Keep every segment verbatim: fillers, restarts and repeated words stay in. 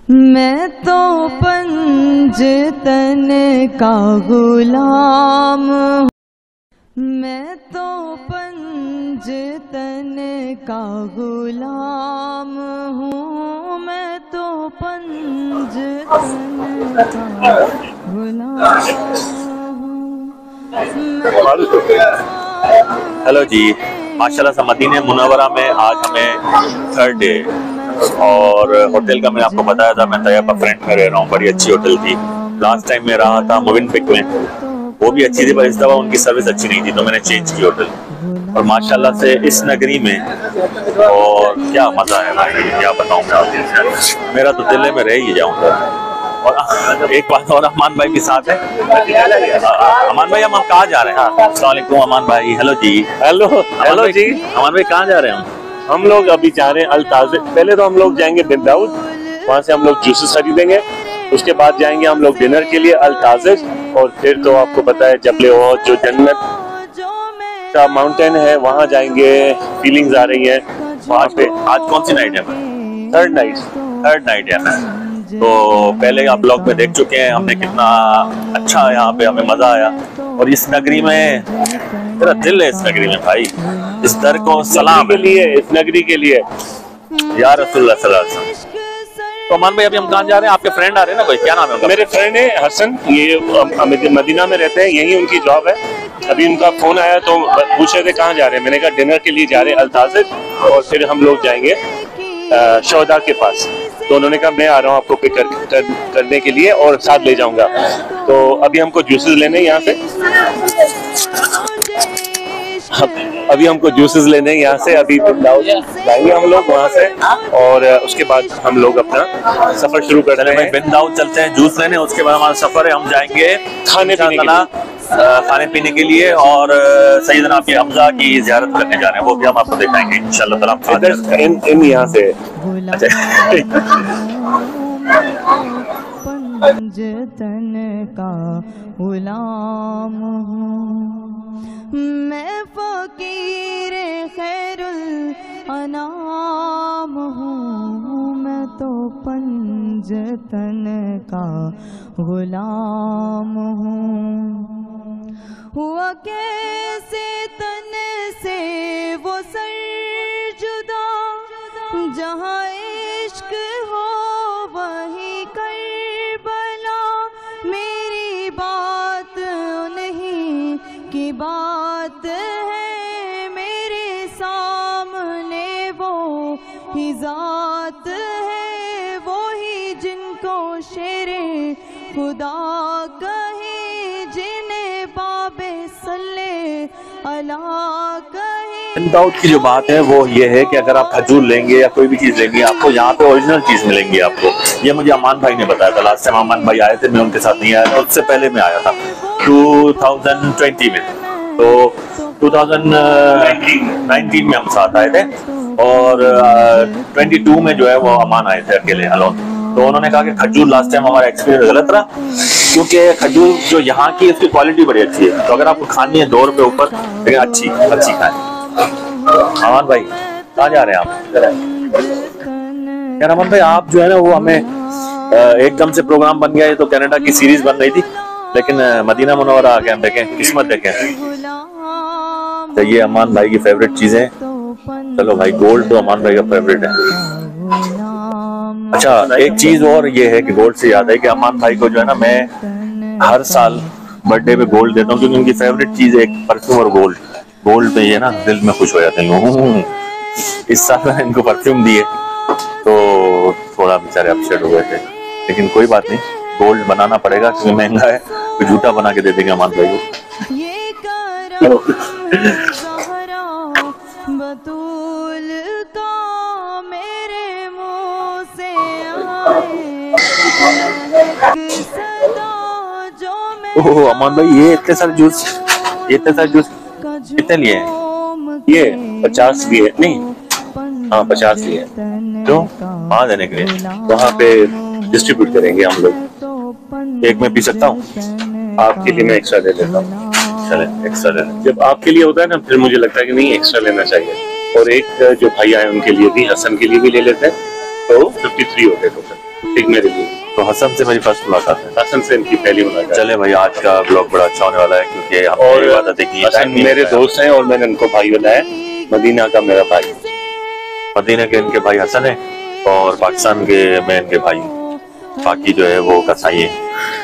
मैं तो पंजतन का गुलाम, मैं तो पंजतन का गुलाम हूँ, मैं तो पंजतन का गुलाम हूँ। हेलो जी, माशाल्लाह से मदीने मुनव्वरा में आज हमें थर्ड डे और होटल का मैंने आपको बताया था, मैं तैयबा फ्रेंड में रह रहा हूँ। बड़ी अच्छी होटल थी। लास्ट टाइम मैं रहा था मोविन पिक में, वो भी अच्छी थी, पर इस दफा उनकी सर्विस अच्छी नहीं थी तो मैंने चेंज की होटल। और माशाल्लाह से इस नगरी में और क्या मज़ा है भाई, क्या बताऊँ मैं, मेरा तो दिल है मैं रह ही जाऊँगा। और एक बात और, अमान भाई के साथ है। अमान भाई, हम हम कहाँ जा रहे हैं? अस्सलाम वालेकुम अमान भाई। Hello ji. Hello hello ji. Aman भाई कहाँ जा रहे हैं? हम लोग अभी जा रहे हैं अल ताज़े। पहले तो हम लोग जाएंगे बिन दाऊद, वहाँ से हम लोग जूसेस खरीदेंगे। उसके बाद जाएंगे हम लोग डिनर के लिए अल ताज़े, और फिर तो आपको पता है जबले ओहद जो जन्नत का माउंटेन है, वहाँ जाएंगे। फीलिंग्स आ रही है वहाँ पे। आज कौन सी नाइट है? थर्ड नाइट थर्ड नाइट है। तो पहले आप ब्लॉग में देख चुके हैं हमने, कितना अच्छा यहाँ पे हमें मजा आया। और इस नगरी में मेरा दिल है, इस नगरी में भाई, इस दर को सलाम के लिए, इस नगरी के लिए या रसूलुल्लाह सल्लल्लाहु अलैहि वसल्लम। तो अमान भाई अभी हम कहाँ जा रहे हैं? आपके फ्रेंड आ रहे हैं ना कोई, क्या नाम है उनका? मेरे फ्रेंड है हसन, ये मदीना में रहते हैं, यही उनकी जॉब है। अभी उनका फोन आया तो पूछ रहे थे कहाँ जा रहे हैं। मैंने कहा डिनर के लिए जा रहे हैं अल ताज़े, और फिर हम लोग जाएंगे शोहदा के पास। तो उन्होंने कहा मैं आ रहा हूँ आपको पिक कर, कर, करने के लिए और साथ ले जाऊंगा। तो अभी हमको जूसेस लेने यहाँ से, अभी हमको जूसेस लेने यहाँ से अभी जाएंगे हम लोग वहाँ से, और उसके बाद हम लोग अपना सफर शुरू कर रहे हैं। बिन दाऊद चलते हैं जूस लेने, उसके बाद हमारा सफर है, हम जाएंगे खाने पीने खाने पीने के लिए, और सैयदना अबी हमजा की ज़ियारत करने जा रहे हैं, वो भी हम आपको दिखाएंगे इंशाल्लाह ताला। इन इन यहाँ से पंजतन का गुलाम हूँ, मैं फकीर खैरुल अनाम हूँ, मैं तो पंजतन का गुलाम हूँ। हुआ कैसे तन से वो सर जुदा, जहाँ इश्क हो वही करबला। मेरी बात नहीं की बात है, मेरे सामने वो ही जात है, वो ही जिनको शेरे खुदा कहे, जिन्हें बाबे सल्ले अला कहे। बिन दाऊद की जो बात है वो ये है कि अगर आप खजूर लेंगे या कोई भी चीज़ लेंगे, आपको यहाँ पे ओरिजिनल चीज़ मिलेंगी आपको। ये मुझे अमान भाई ने बताया था। लास्ट टाइम अमान भाई आए थे, मैं उनके साथ नहीं आया था, उससे पहले मैं आया था टू थाउजेंड ट्वेंटी में। तो टू थाउजेंड नाइनटीन में हम साथ आए थे, और ट्वेंटी टू में जो है वो अमान आए थे अकेले अलोन। तो उन्होंने कहा कि खजूर लास्ट टाइम हमारा एक्सपीरियंस गलत रहा, क्योंकि खजूर जो यहाँ की उसकी क्वालिटी बड़ी अच्छी है। तो अगर आपको खानी है दो रुपये ऊपर, लेकिन अच्छी अच्छी खाएं। अमान भाई कहाँ जा रहे हैं आप? यार अमान भाई आप जो है ना, वो हमें एकदम से प्रोग्राम बन गया। ये तो कनाडा की सीरीज बन रही थी, लेकिन मदीना मुनव्वरा आ गए। हम देखें, किस्मत देखें। तो ये अमान भाई की फेवरेट चीजें। चलो भाई, गोल्ड तो अमान भाई का फेवरेट है। अच्छा, एक चीज और ये है कि गोल्ड से याद है कि अमान भाई को जो है ना, मैं हर साल बर्थडे पे गोल्ड देता हूँ, क्योंकि उनकी फेवरेट चीज है एक परफ्यूम और गोल्ड। गोल्ड पे ये ना दिल में खुश हो जाते हैं। इस साल मैंने इनको परफ्यूम दिए तो थोड़ा बेचारे अपसेट हो गए थे, लेकिन कोई बात नहीं, गोल्ड बनाना पड़ेगा क्योंकि महंगा है। तो जूता बना के दे देंगे अमान भाई को। ओह अमान भाई, ये इतने सारे जूस, ये इतने सारे जूस कितने लिए हैं? ये पचास लिए, नहीं हाँ पचास लिए। तो वहाँ देने के लिए वहाँ पे डिस्ट्रीब्यूट करेंगे हम लोग। एक मैं पी सकता हूँ, आपके लिए मैं एक्स्ट्रा ले लेता हूँ। चले एक्स्ट्रा ले लें। जब आपके लिए होता है ना, फिर मुझे लगता है कि नहीं एक्स्ट्रा लेना चाहिए। और एक जो भाई आए उनके लिए भी, हसन के लिए भी ले लेते हैं, तो तिरेपन होते टोटल। ठीक मेरे लिए। तो हसन से मेरी फर्स्ट मुलाकात है। हसन से इनकी पहली मुलाकात। चले भाई, आज का ब्लॉग बड़ा अच्छा होने वाला है क्योंकि और इबादत की हसन मेरे दोस्त हैं और मैंने उनको भाई बनाया। मदीना का मेरा भाई, मदीना के इनके भाई हसन है और पाकिस्तान के में इनके भाई बाकी जो है वो कसाई है।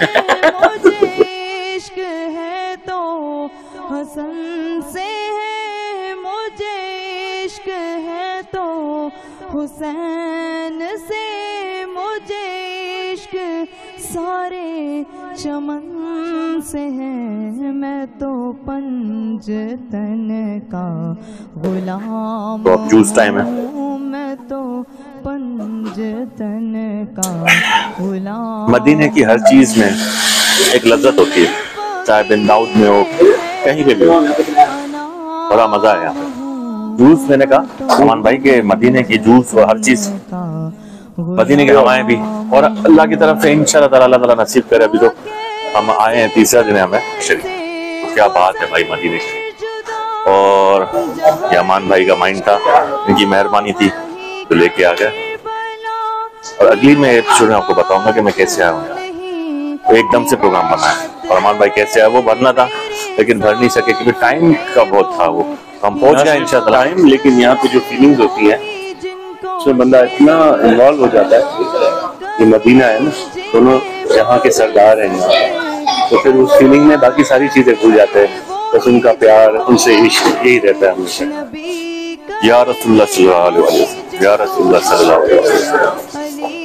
इश्क है तो हसन से है, मुझे इश्क है तो हुसैन से, मुझे इश्क सारे चमन से है, मैं तो पंजतन का गुलाम तो अब जूस टाइम है। हूँ, मैं तो पंजतन का गुलाम। मदीने की हर चीज में एक लज्जत होती है, चाहे बिन दाऊद में हो, कहीं पे भी हो, बड़ा मजा है यहाँ पे। जूस मैंने कहा अमान भाई के मदीने की जूस और हर चीज, मदीने की हवाएं भी, और अल्लाह की तरफ से इंशाल्लाह ताला अल्लाह ताला नसीब करे। अभी तो हम आए हैं तीसरा दिन है हमें शरीफ। क्या बात है भाई मदीने की। और ये अमान भाई का माइंड था, इनकी मेहरबानी थी तो लेके आ गए। और अगली में एपिसोड में आपको बताऊंगा कि मैं कैसे आया हूँ। तो एकदम से प्रोग्राम बना है और अमान भाई कैसे आया, वो भरना था लेकिन भर नहीं सके क्योंकि टाइम का बहुत था। वो हम पहुंच गए इंशाल्लाह टाइम, लेकिन यहाँ पे जो फीलिंग्स होती है उसमें बंदा इतना इन्वॉल्व हो जाता है। ये मदीना है ना, दोनों यहाँ के सरदार हैं यहाँ, तो फिर उस फीलिंग में बाकी सारी चीजें भूल जाते हैं। बस उनका प्यार, उनसे इश्क यही रहता है हमेशा। या रसूलुल्लाह सल्लल्लाहु अलैहि वसल्लम, या रसूलुल्लाह सल्लल्लाहु अलैहि वसल्लम।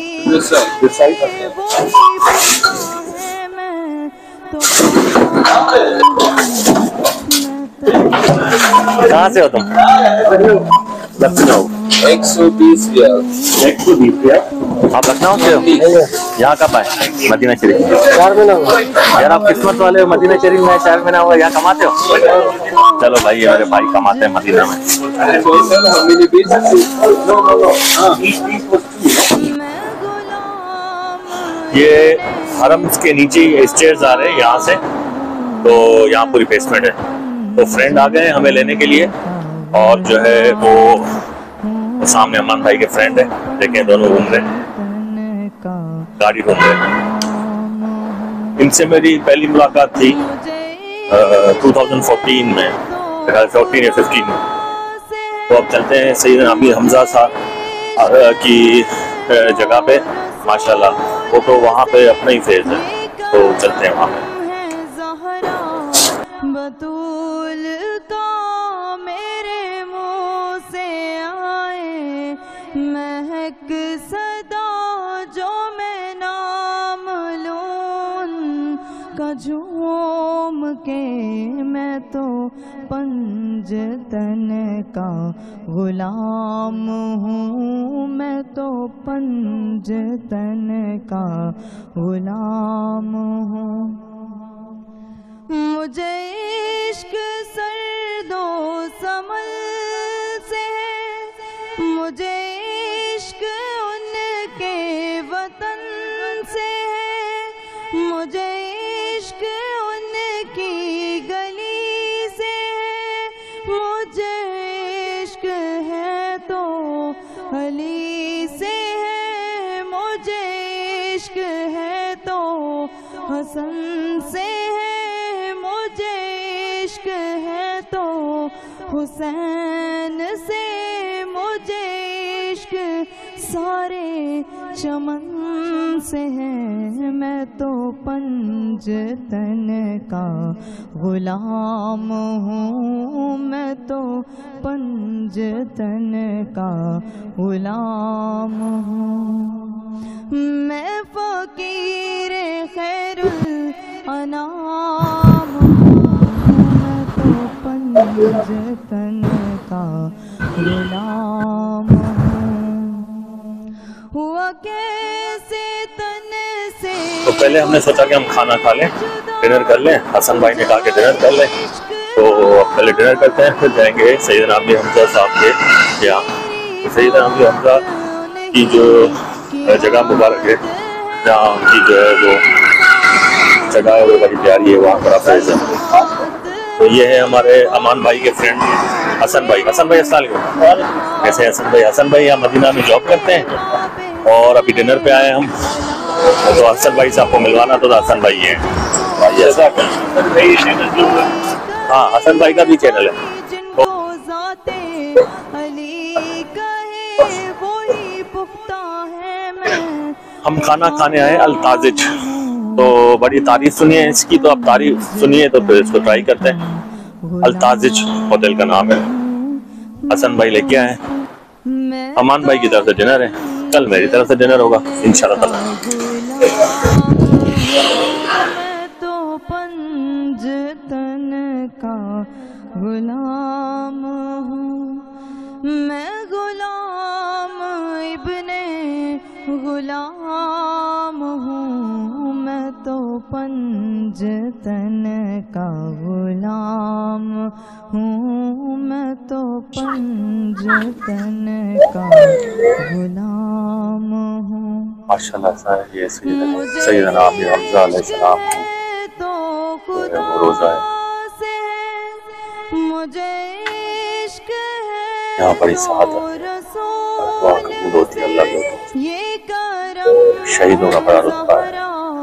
कहाँ से हो तुम? लखनऊ। एक सौ बीस रियाल। एक सौ बीस रियाल। आप लखनऊ से हो? यहाँ कब आए? मदीना शरीफ। चार महीना हुआ। यार आप किस्मत वाले हो, मदीना शरीफ में चार महीना हुआ, यहाँ कमाते हो? चलो भाई, ये मेरे भाई कमाते हैं मदीना में। ये हरम के नीचे स्टेयर्स आ रहे हैं यहाँ से, तो यहाँ पूरी बेसमेंट है। तो फ्रेंड आ गए हमें लेने के लिए और जो है वो, वो सामने अमान भाई के फ्रेंड है, देखें दोनों घूम रहे हैं, गाड़ी घूम रहे हैं। इनसे मेरी पहली मुलाकात थी टू थाउजेंड फोर्टीन में, फोर्टीन या फिफ्टीन में। तो अब चलते हैं सैयदना अमीर हमजा साहब की जगह पे, माशाल्लाह वो तो वहाँ पे अपना ही फेज है, तो चलते हैं वहाँ पे। बतूल का मेरे मुंह से आए महक सदा, जो मैं नाम लूं का झूम के, मैं तो पंजतन का गुलाम हूँ, मैं तो पंजतन का गुलाम हूँ। मुझे इश्क सर्दो समल से है, मुझे इश्क उनके वतन से है, मुझे इश्क उनकी गली से है, मुझे इश्क है तो अली से है, मुझे इश्क है तो हसन से है, इश्क है तो हुसैन से, मुझे इश्क सारे चमन से है, मैं तो पंजतन का गुलाम हूँ, मैं तो पंजतन का गुलाम हूँ। मैं फकीर खैरुल अनाम पंजतन का गुलाम हुआ कैसे तन से। तो पहले हमने सोचा कि हम खाना खा लें, डिनर कर लें। हसन भाई ने कहा कि डिनर कर लें, तो पहले डिनर करते हैं, फिर जाएंगे सैयदना अमीर हमजा साहब के यहाँ। तो सैयदना अमीर हमजा की जो जगह मुबारक है, जहाँ उनकी जो है वो जगह है वो बड़ी प्यारी है, वहाँ पर आप। तो ये है हमारे अमान भाई के फ्रेंड हसन भाई। हसन भाई अस्सलाम वालेकुम। कैसे हसन भाई? हसन भाई यहाँ मदीना में जॉब करते हैं और अभी डिनर पे आए हम, तो हसन भाई से आपको मिलवाना तो हसन भाई है। हाँ, हसन भाई का भी चैनल है। जिनको ज़ाते अली कहे वही पुख्ता है। मैं हम खाना खाने आए अल ताजिज, तो बड़ी तारीफ सुनी है इसकी, तो अब तारीफ सुनिए तो फिर इसको ट्राई करते हैं। अल ताजिज होटल का नाम है। हसन भाई लेके आए, अमान भाई की तरफ से डिनर है, कल मेरी तरफ से डिनर होगा इंशाल्लाह ताला। मैं तो पंजतन का गुलाम हूँ, मैं गुलाम इब्ने गुलाम हूँ। मैं तो पंजतन का गुलाम हूँ, मैं तो पंजतन का गुलाम हूँ। माशाल्लाह सा ये सैयदना सैयदना अमीर हमजा अलैहिस्सलाम तो वो रोजा है, मुझे इश्क है यहाँ बड़ी सआदत दुआ कबूल होती है अल्लाह के, ये करम शहीदों का बड़ा रुतबा है।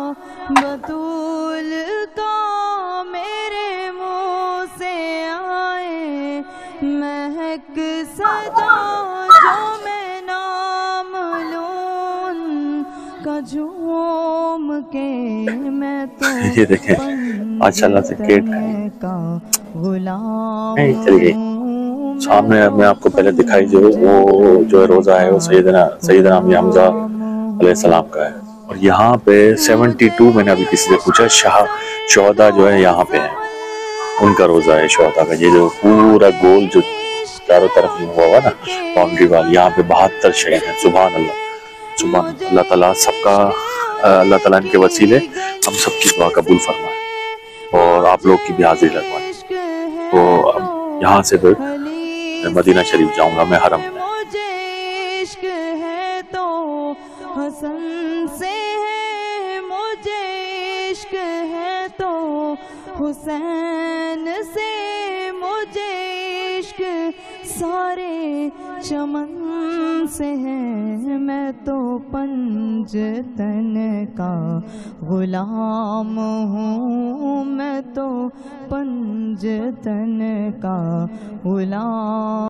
बतूल का मेरे मुंह से आए महक सदा जो मैं नाम लूं का झूम के। मैं तो ये देखें माशाल्लाह से केट का गुलाम चली गई सामने। मैं आपको पहले दिखाई जो वो जो रोजा है वो सैयदना सैयदना अमीर हमजा अलैहिस्सलाम का है। और यहाँ पे बहत्तर मैंने अभी किसी से पूछा, शाह शोहदा जो है यहाँ पे है, उनका रोजा है शोहदा का। ये जो पूरा गोल जो चारों तरफ हुआ हुआ ना बाउंड्री वाल, यहाँ पे बहत्तर शहीद है। सुभान अल्लाह, सुभान अल्लाह ताला सबका, अल्लाह ताला इनके वसीले हम सबकी दुआ कबूल फरमाए और आप लोग की भी हाजिरी लगवाए। तो अब यहाँ से फिर मैं मदीना शरीफ जाऊंगा, मैं हरम में। मुझे इश्क है तो हसन से है, मुझे इश्क है तो हुसैन से, मुझे इश्क सारे चमन से है। मैं तो पंजतन का गुलाम हूँ, मैं तो पंजतन का गुलाम।